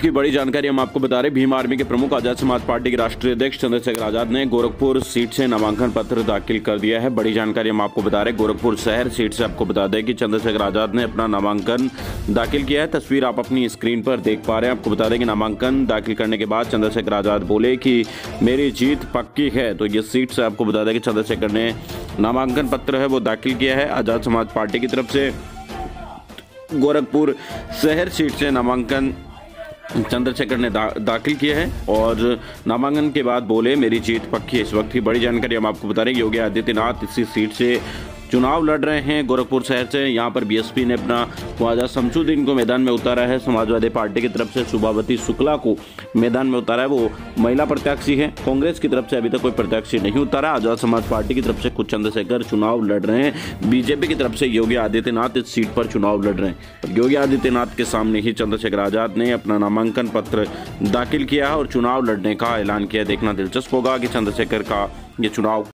की बड़ी जानकारी हम आपको बता रहे हैं। भीम आर्मी के प्रमुख आजाद समाज पार्टी के राष्ट्रीय अध्यक्ष चंद्रशेखर आजाद ने गोरखपुर सीट से नामांकन पत्र दाखिल कर दिया है। बड़ी जानकारी हम आपको बता रहे हैं। गोरखपुर शहर सीट से आपको बता दें कि चंद्रशेखर आजाद ने अपना नामांकन दाखिल किया है। तस्वीर आप अपनी स्क्रीन पर देख पा रहे हैं। आपको बता दें कि नामांकन दाखिल करने के बाद चंद्रशेखर आजाद बोले कि मेरी जीत पक्की है। तो ये सीट से आपको बता दें कि चंद्रशेखर ने नामांकन पत्र है वो दाखिल किया है आजाद समाज पार्टी की तरफ से। गोरखपुर शहर सीट से नामांकन चंद्रशेखर ने दाखिल किया है और नामांकन के बाद बोले मेरी जीत पक्की है। इस वक्त की बड़ी जानकारी हम आपको बता रहे हैं। योगी आदित्यनाथ इसी सीट से चुनाव लड़ रहे हैं गोरखपुर शहर से। यहाँ पर बीएसपी ने अपना ख्वाजा शमसुद्दीन को मैदान में उतारा है। समाजवादी पार्टी की तरफ से सुभावती शुक्ला को मैदान में उतारा है, वो महिला प्रत्याशी है। कांग्रेस की तरफ से अभी तक कोई प्रत्याशी नहीं उतारा। आजाद समाज पार्टी की तरफ से कुछ चंद्रशेखर चुनाव लड़ रहे हैं। बीजेपी की तरफ से योगी आदित्यनाथ इस सीट पर चुनाव लड़ रहे हैं। योगी आदित्यनाथ के सामने ही चंद्रशेखर आजाद ने अपना नामांकन पत्र दाखिल किया है और चुनाव लड़ने का ऐलान किया। देखना दिलचस्प होगा कि चंद्रशेखर का ये चुनाव